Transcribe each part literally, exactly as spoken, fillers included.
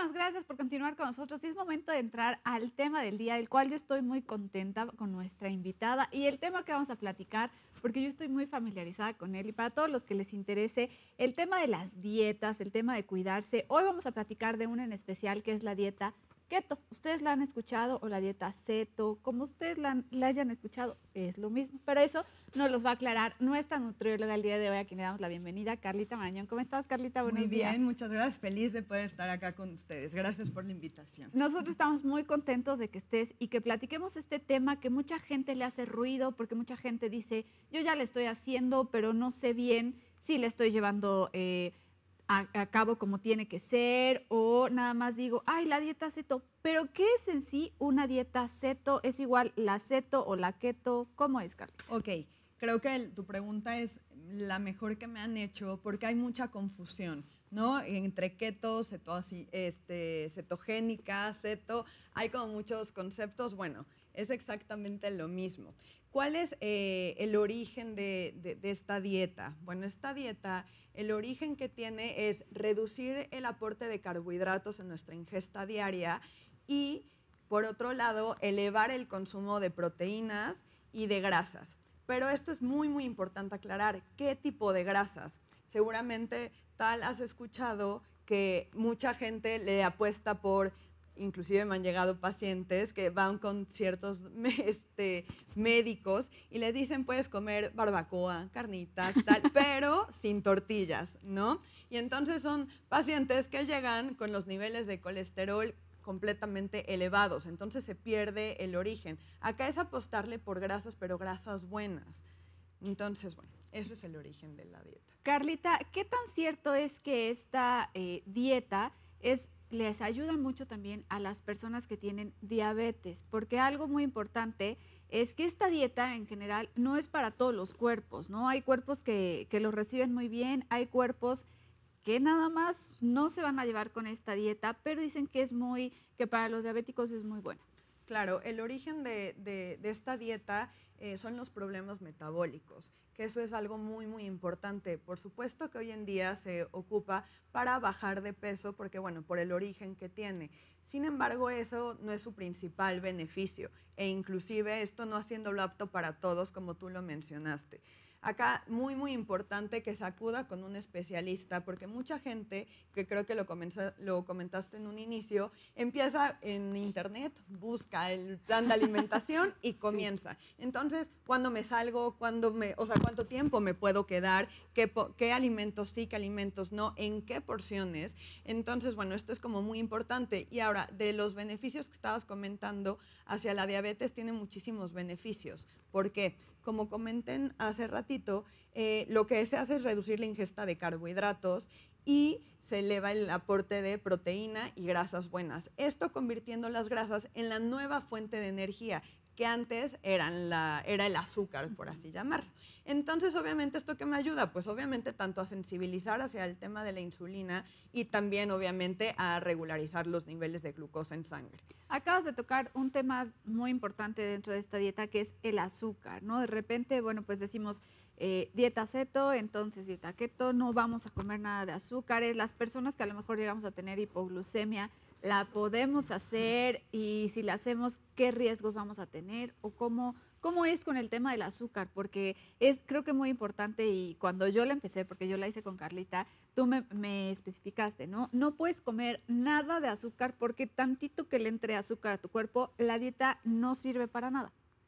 Muchísimas gracias por continuar con nosotros. Y es momento de entrar al tema del día, del cual yo estoy muy contenta con nuestra invitada y el tema que vamos a platicar, porque yo estoy muy familiarizada con él y para todos los que les interese el tema de las dietas, el tema de cuidarse, hoy vamos a platicar de una en especial que es la dieta keto. Ustedes la han escuchado o la dieta ceto, como ustedes la, han- la hayan escuchado, es lo mismo, pero eso nos los va a aclarar nuestra nutrióloga el día de hoy, a quien le damos la bienvenida, Carlita Marañón. ¿Cómo estás, Carlita? Muy Buenos bien, días. muchas gracias. Feliz de poder estar acá con ustedes. Gracias por la invitación. Nosotros estamos muy contentos de que estés y que platiquemos este tema que mucha gente le hace ruido porque mucha gente dice, yo ya le estoy haciendo, pero no sé bien si le estoy llevando eh, a, a cabo como tiene que ser o nada más digo, ay, la dieta ceto. Pero ¿qué es en sí una dieta ceto? ¿Es igual la ceto o la keto? ¿Cómo es, Carla? Ok, creo que el- tu pregunta es la mejor que me han hecho porque hay mucha confusión, ¿no? Entre keto, ceto, este, cetogénica, ceto, hay como muchos conceptos. Bueno, es exactamente lo mismo. ¿Cuál es eh, el origen de, de- de esta dieta? Bueno, esta dieta, el origen que tiene es reducir el aporte de carbohidratos en nuestra ingesta diaria y, por otro lado, elevar el consumo de proteínas y de grasas. Pero esto es muy, muy importante aclarar. ¿Qué tipo de grasas? Seguramente tal has escuchado que mucha gente le apuesta por, inclusive me han llegado pacientes que van con ciertos este, médicos y les dicen puedes comer barbacoa, carnitas, tal, pero sin tortillas, ¿no? Y entonces son pacientes que llegan con los niveles de colesterol completamente elevados, entonces se pierde el origen. Acá es apostarle por grasas, pero grasas buenas. Entonces, bueno, ese es el origen de la dieta. Carlita, ¿qué tan cierto es que esta eh, dieta es, les ayuda mucho también a las personas que tienen diabetes? Porque algo muy importante es que esta dieta en general no es para todos los cuerpos, ¿no? Hay cuerpos que, que lo reciben muy bien, hay cuerpos que nada más no se van a llevar con esta dieta, pero dicen que es muy, que para los diabéticos es muy buena. Claro, el origen de, de- de esta dieta eh, son los problemas metabólicos, que eso es algo muy, muy importante. Por supuesto que hoy en día se ocupa para bajar de peso, porque bueno, por el origen que tiene. Sin embargo, eso no es su principal beneficio, e inclusive esto no haciéndolo apto para todos, como tú lo mencionaste. Acá muy, muy importante que se acuda con un especialista, porque mucha gente, que creo que lo, comenza, lo comentaste en un inicio, empieza en internet, busca el plan de alimentación y comienza. Sí. Entonces, ¿cuándo me salgo? ¿Cuándo me, o sea, ¿cuánto tiempo me puedo quedar? ¿Qué, qué alimentos sí, qué alimentos no? ¿En qué porciones? Entonces, bueno, esto es como muy importante. Y ahora, de los beneficios que estabas comentando, hacia la diabetes tiene muchísimos beneficios. ¿Por qué? Como comenté hace ratito, eh, lo que se hace es reducir la ingesta de carbohidratos y se eleva el aporte de proteína y grasas buenas. Esto convirtiendo las grasas en la nueva fuente de energía, que antes eran la, era el azúcar, por así llamarlo. Entonces, obviamente, ¿esto qué me ayuda? Pues obviamente tanto a sensibilizar hacia el tema de la insulina y también, obviamente, a regularizar los niveles de glucosa en sangre. Acabas de tocar un tema muy importante dentro de esta dieta que es el azúcar, ¿no? De repente, bueno, pues decimos eh, dieta ceto, entonces dieta keto, no vamos a comer nada de azúcares. Las personas que a lo mejor llegamos a tener hipoglucemia, la podemos hacer y si la hacemos, ¿qué riesgos vamos a tener? O cómo, cómo es con el tema del azúcar, porque es creo que muy importante y cuando yo la empecé, porque yo la hice con Carlita, tú me, me especificaste, ¿no? No puedes comer nada de azúcar porque tantito que le entre azúcar a tu cuerpo, la dieta no sirve para nada.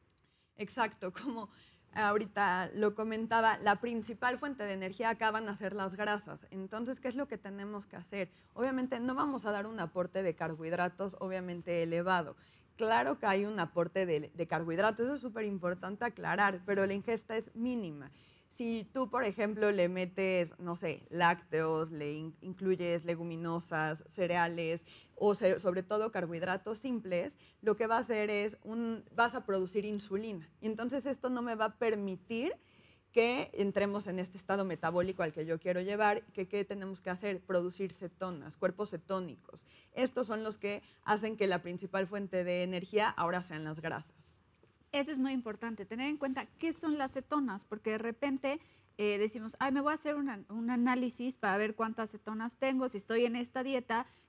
Exacto, como ahorita lo comentaba, la principal fuente de energía acá van a ser las grasas. Entonces, ¿qué es lo que tenemos que hacer? Obviamente no vamos a dar un aporte de carbohidratos, obviamente elevado. Claro que hay un aporte de, de carbohidratos, eso es súper importante aclarar, pero la ingesta es mínima. Si tú, por ejemplo, le metes, no sé, lácteos, le in incluyes leguminosas, cereales o se, sobre todo carbohidratos simples, lo que va a hacer es, un, vas a producir insulina. Y entonces esto no me va a permitir que entremos en este estado metabólico al que yo quiero llevar, que ¿qué tenemos que hacer? Producir cetonas, cuerpos cetónicos. Estos son los que hacen que la principal fuente de energía ahora sean las grasas. Eso es muy importante, tener en cuenta qué son las cetonas, porque de repente eh, decimos, ay, me voy a hacer una, un análisis para ver cuántas cetonas tengo, si estoy en esta dieta,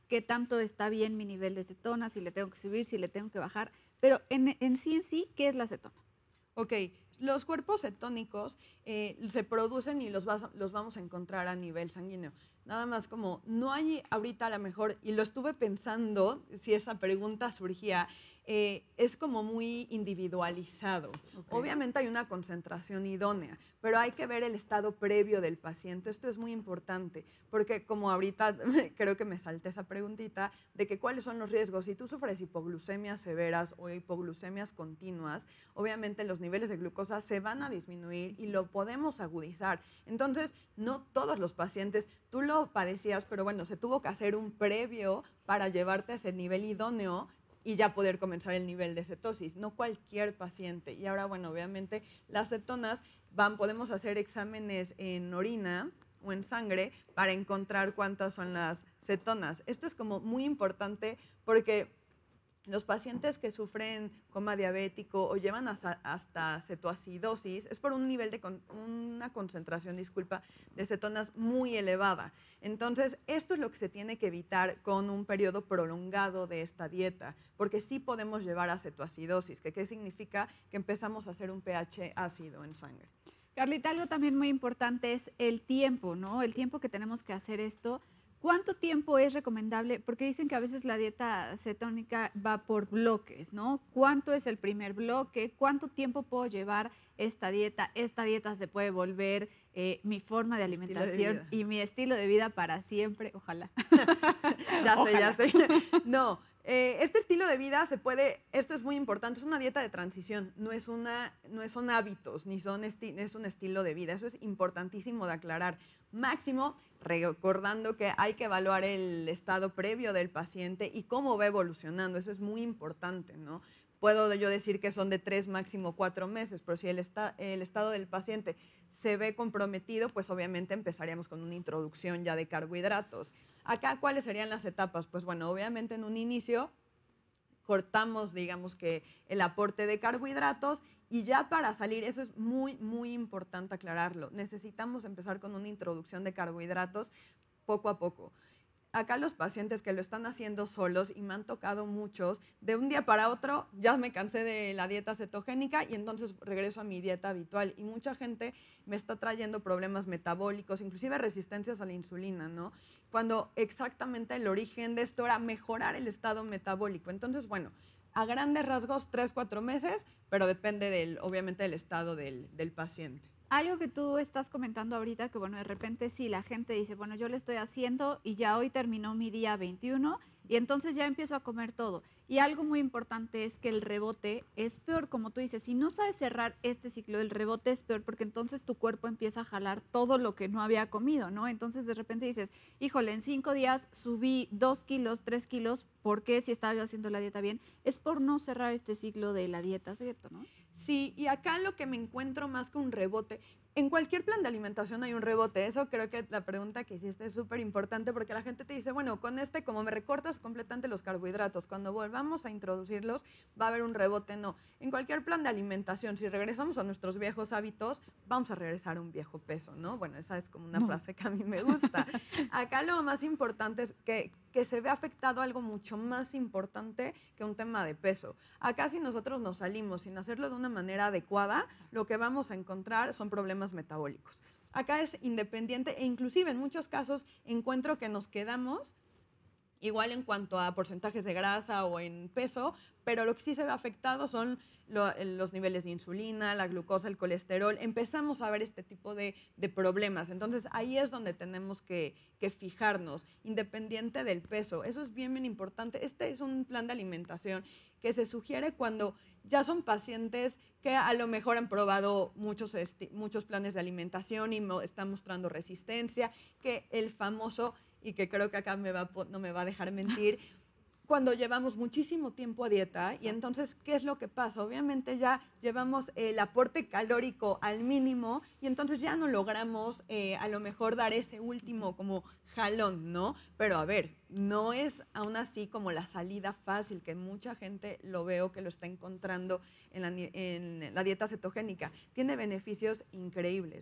qué tanto está bien mi nivel de cetona, si le tengo que subir, si le tengo que bajar. Pero en, en sí en sí, ¿qué es la cetona? Ok, los cuerpos cetónicos eh, se producen y los, vas, los vamos a encontrar a nivel sanguíneo. Nada más como no hay ahorita a lo mejor, y lo estuve pensando, si esa pregunta surgía, eh, es como muy individualizado. Okay. Obviamente hay una concentración idónea, pero hay que ver el estado previo del paciente. Esto es muy importante, porque como ahorita creo que me salté esa preguntita de que cuáles son los riesgos. Si tú sufres hipoglucemias severas o hipoglucemias continuas, obviamente los niveles de glucosa se van a disminuir y lo podemos agudizar. Entonces, no todos los pacientes, tú lo padecías, pero bueno, se tuvo que hacer un previo para llevarte a ese nivel idóneo y ya poder comenzar el nivel de cetosis, no cualquier paciente. Y ahora, bueno, obviamente las cetonas, van, podemos hacer exámenes en orina o en sangre para encontrar cuántas son las cetonas. Esto es como muy importante porque los pacientes que sufren coma diabético o llevan hasta, hasta cetoacidosis es por un nivel de con, una concentración, disculpa, de cetonas muy elevada. Entonces, esto es lo que se tiene que evitar con un periodo prolongado de esta dieta, porque sí podemos llevar a cetoacidosis, que qué significa que empezamos a hacer un pH ácido en sangre. Carlita, algo también muy importante es el tiempo, ¿no? El tiempo que tenemos que hacer esto. ¿Cuánto tiempo es recomendable? Porque dicen que a veces la dieta cetónica va por bloques, ¿no? ¿Cuánto es el primer bloque? ¿Cuánto tiempo puedo llevar esta dieta? Esta dieta se puede volver eh, mi forma de alimentación de y mi estilo de vida para siempre, ojalá. ya sé, Ojalá. ya sé. No, eh, este estilo de vida se puede, esto es muy importante, es una dieta de transición, no, es una, no son hábitos, ni son esti, es un estilo de vida, eso es importantísimo de aclarar. Máximo, recordando que hay que evaluar el estado previo del paciente y cómo va evolucionando, eso es muy importante, ¿no? Puedo yo decir que son de tres, máximo cuatro meses, pero si el, esta, el estado del paciente se ve comprometido, pues obviamente empezaríamos con una introducción ya de carbohidratos. Acá, ¿cuáles serían las etapas? Pues bueno, obviamente en un inicio cortamos, digamos que el aporte de carbohidratos y ya para salir, eso es muy, muy importante aclararlo, necesitamos empezar con una introducción de carbohidratos poco a poco. Acá los pacientes que lo están haciendo solos, y me han tocado muchos, de un día para otro ya me cansé de la dieta cetogénica y entonces regreso a mi dieta habitual. Y mucha gente me está trayendo problemas metabólicos, inclusive resistencias a la insulina, ¿no? Cuando exactamente el origen de esto era mejorar el estado metabólico. Entonces, bueno, a grandes rasgos, tres, cuatro meses, pero depende del, obviamente del estado del, del paciente. Algo que tú estás comentando ahorita, que bueno, de repente sí, la gente dice, bueno, yo le estoy haciendo y ya hoy terminó mi día veintiuno y entonces ya empiezo a comer todo. Y algo muy importante es que el rebote es peor, como tú dices, si no sabes cerrar este ciclo, el rebote es peor porque entonces tu cuerpo empieza a jalar todo lo que no había comido, ¿no? Entonces de repente dices, híjole, en cinco días subí dos kilos, tres kilos, ¿por qué si estaba yo haciendo la dieta bien? Es por no cerrar este ciclo de la dieta, ¿cierto, no? Sí, y acá lo que me encuentro más que un rebote, en cualquier plan de alimentación hay un rebote, eso creo que la pregunta que hiciste es súper importante porque la gente te dice, bueno, con este como me recortas completamente los carbohidratos, cuando volvamos a introducirlos va a haber un rebote, no. En cualquier plan de alimentación, si regresamos a nuestros viejos hábitos, vamos a regresar a un viejo peso, ¿no? Bueno, esa es como una no. frase que a mí me gusta. Acá lo más importante es que, que se ve afectado algo mucho más importante que un tema de peso. Acá si nosotros nos salimos sin hacerlo de una manera adecuada, lo que vamos a encontrar son problemas metabólicos. Acá es independiente e inclusive en muchos casos encuentro que nos quedamos igual en cuanto a porcentajes de grasa o en peso, pero lo que sí se ve afectado son lo, los niveles de insulina, la glucosa, el colesterol. Empezamos a ver este tipo de, de problemas. Entonces, ahí es donde tenemos que, que fijarnos, independiente del peso. Eso es bien, bien importante. Este es un plan de alimentación que se sugiere cuando ya son pacientes que a lo mejor han probado muchos, muchos planes de alimentación y mo- están mostrando resistencia, que el famoso, y que creo que acá me va, no me va a dejar mentir, cuando llevamos muchísimo tiempo a dieta. Exacto. Y entonces, ¿qué es lo que pasa? Obviamente ya llevamos el aporte calórico al mínimo y entonces ya no logramos eh, a lo mejor dar ese último como jalón, ¿no? Pero a ver, no es aún así como la salida fácil, que mucha gente lo veo que lo está encontrando en la, en la dieta cetogénica. Tiene beneficios increíbles.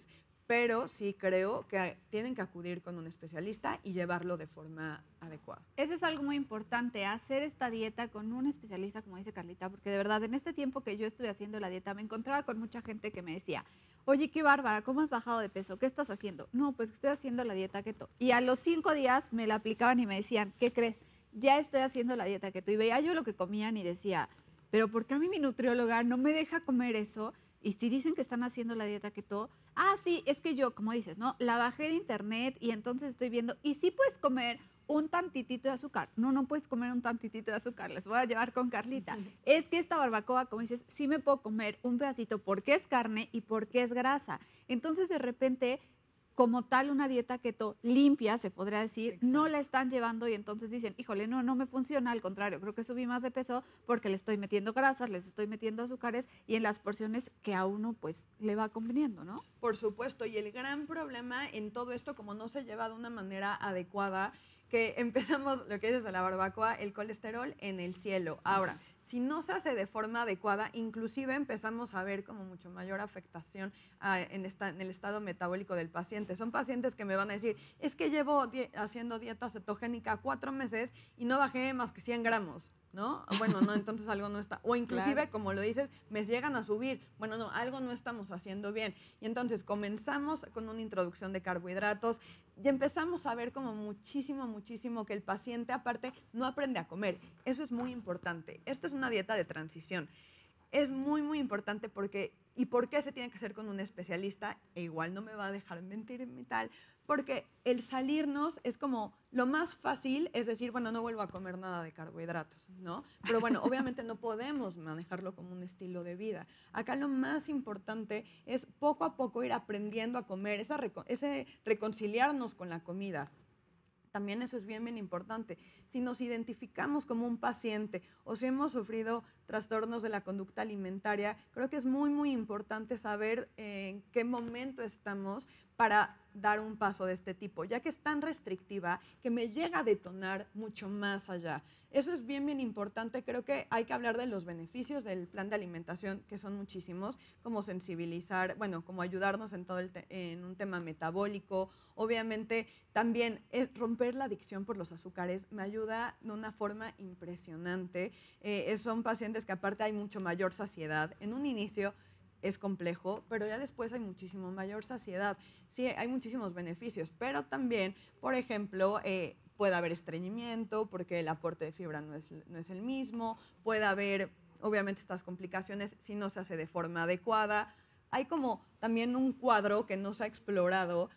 pero sí creo que tienen que acudir con un especialista y llevarlo de forma adecuada. Eso es algo muy importante, hacer esta dieta con un especialista, como dice Carlita, porque de verdad en este tiempo que yo estuve haciendo la dieta me encontraba con mucha gente que me decía, oye, qué bárbara, ¿cómo has bajado de peso? ¿Qué estás haciendo? No, pues estoy haciendo la dieta keto. Y a los cinco días me la aplicaban y me decían, ¿qué crees? Ya estoy haciendo la dieta keto. Y veía yo lo que comían y decía, pero ¿por qué a mí mi nutrióloga no me deja comer eso? Y si dicen que están haciendo la dieta keto, ah, sí, es que yo, como dices, ¿no? La bajé de internet y entonces estoy viendo, y sí puedes comer un tantitito de azúcar. No, no puedes comer un tantitito de azúcar, les voy a llevar con Carlita. Es que esta barbacoa, como dices, sí me puedo comer un pedacito porque es carne y porque es grasa. Entonces, de repente, como tal, una dieta keto limpia, se podría decir, Exacto. no la están llevando y entonces dicen, híjole, no, no me funciona, al contrario, creo que subí más de peso porque le estoy metiendo grasas, les estoy metiendo azúcares y en las porciones que a uno pues le va conveniendo, ¿no? Por supuesto, y el gran problema en todo esto, como no se lleva de una manera adecuada, que empezamos, lo que dices de la barbacoa, el colesterol en el cielo. Ahora, si no se hace de forma adecuada, inclusive empezamos a ver como mucho mayor afectación a, en, esta, en el estado metabólico del paciente. Son pacientes que me van a decir, es que llevo die haciendo dieta cetogénica cuatro meses y no bajé más que cien gramos. ¿No? Bueno, no, entonces algo no está. O inclusive, claro, como lo dices, me llegan a subir. Bueno, no, algo no estamos haciendo bien. Y entonces comenzamos con una introducción de carbohidratos y empezamos a ver como muchísimo, muchísimo que el paciente aparte no aprende a comer. Eso es muy importante. Esto es una dieta de transición. Es muy, muy importante porque, ¿y por qué se tiene que hacer con un especialista? E igual no me va a dejar mentir en mi tal, porque el salirnos es como lo más fácil, es decir, bueno, no vuelvo a comer nada de carbohidratos, ¿no? Pero bueno, obviamente no podemos manejarlo como un estilo de vida. Acá lo más importante es poco a poco ir aprendiendo a comer, esa reco ese reconciliarnos con la comida. También eso es bien, bien importante. Si nos identificamos como un paciente o si hemos sufrido trastornos de la conducta alimentaria, creo que es muy, muy importante saber eh, en qué momento estamos para dar un paso de este tipo, ya que es tan restrictiva que me llega a detonar mucho más allá. Eso es bien, bien importante. Creo que hay que hablar de los beneficios del plan de alimentación, que son muchísimos, como sensibilizar, bueno, como ayudarnos en todo el en un tema metabólico. Obviamente, también es romper la adicción por los azúcares me ayuda de una forma impresionante. Eh, son pacientes que aparte hay mucho mayor saciedad. En un inicio es complejo, pero ya después hay muchísimo mayor saciedad. Sí, hay muchísimos beneficios, pero también, por ejemplo, eh, puede haber estreñimiento porque el aporte de fibra no es, no es el mismo, puede haber, obviamente, estas complicaciones si no se hace de forma adecuada. Hay como también un cuadro que no se ha explorado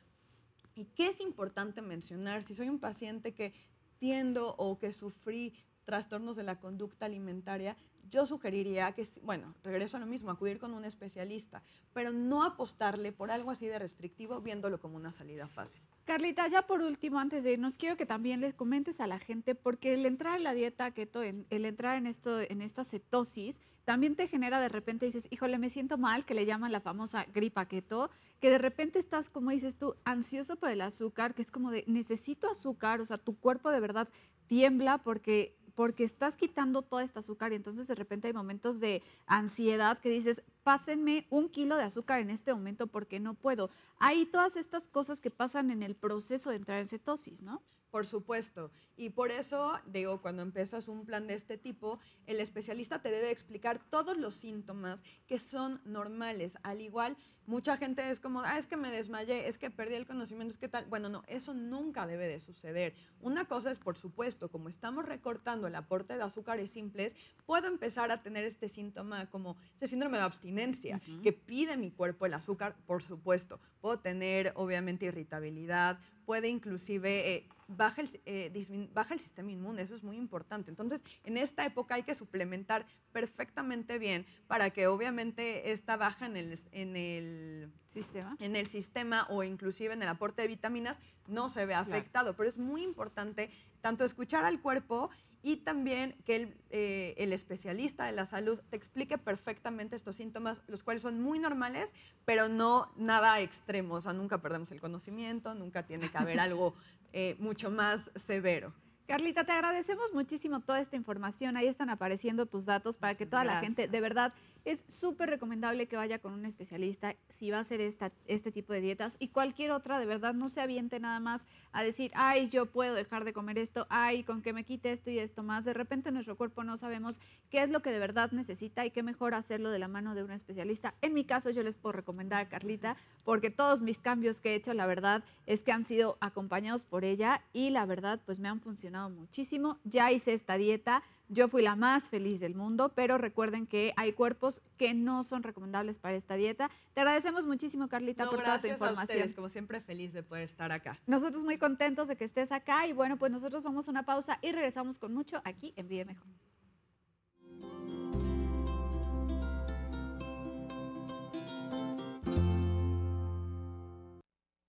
y que es importante mencionar. Si soy un paciente que tiendo o que sufrí trastornos de la conducta alimentaria, yo sugeriría que, bueno, regreso a lo mismo, acudir con un especialista, pero no apostarle por algo así de restrictivo viéndolo como una salida fácil. Carlita, ya por último, antes de irnos, quiero que también les comentes a la gente, porque el entrar en la dieta keto, el entrar en, esto, en esta cetosis, también te genera de repente, dices, híjole, me siento mal, que le llaman la famosa gripa keto, que de repente estás, como dices tú, ansioso por el azúcar, que es como de, necesito azúcar, o sea, tu cuerpo de verdad tiembla porque porque estás quitando toda esta azúcar y entonces de repente hay momentos de ansiedad que dices, pásenme un kilo de azúcar en este momento porque no puedo. Hay todas estas cosas que pasan en el proceso de entrar en cetosis, ¿no? Por supuesto. Y por eso, digo, cuando empiezas un plan de este tipo, el especialista te debe explicar todos los síntomas que son normales. Al igual, mucha gente es como, ah, es que me desmayé, es que perdí el conocimiento, es que tal. Bueno, no, eso nunca debe de suceder. Una cosa es, por supuesto, como estamos recortando el aporte de azúcares simples, puedo empezar a tener este síntoma como este síndrome de abstinencia, uh-huh, que pide mi cuerpo el azúcar, por supuesto. Puedo tener, obviamente, irritabilidad, puede inclusive, eh, baja, el, eh, dismin, baja el sistema inmune, eso es muy importante. Entonces, en esta época hay que suplementar perfectamente bien para que obviamente esta baja en el, en el, ¿Sistema? en el sistema o inclusive en el aporte de vitaminas no se vea afectado. Claro. Pero es muy importante tanto escuchar al cuerpo y también que el, eh, el especialista de la salud te explique perfectamente estos síntomas, los cuales son muy normales, pero no nada extremo. O sea, nunca perdemos el conocimiento, nunca tiene que haber algo eh, mucho más severo. Carlita, te agradecemos muchísimo toda esta información. Ahí están apareciendo tus datos para que toda Gracias. la gente de verdad es súper recomendable que vaya con un especialista si va a hacer esta, este tipo de dietas y cualquier otra, de verdad, no se aviente nada más a decir, ay, yo puedo dejar de comer esto, ay, con que me quite esto y esto más. De repente nuestro cuerpo no sabemos qué es lo que de verdad necesita y qué mejor hacerlo de la mano de un especialista. En mi caso, yo les puedo recomendar a Carlita porque todos mis cambios que he hecho, la verdad, es que han sido acompañados por ella y la verdad, pues me han funcionado muchísimo. Ya hice esta dieta. Yo fui la más feliz del mundo, pero recuerden que hay cuerpos que no son recomendables para esta dieta. Te agradecemos muchísimo, Carlita, No, por toda tu gracias a información. ustedes, como siempre, feliz de poder estar acá. Nosotros muy contentos de que estés acá y bueno, pues nosotros vamos a una pausa y regresamos con mucho aquí en Vive Mejor.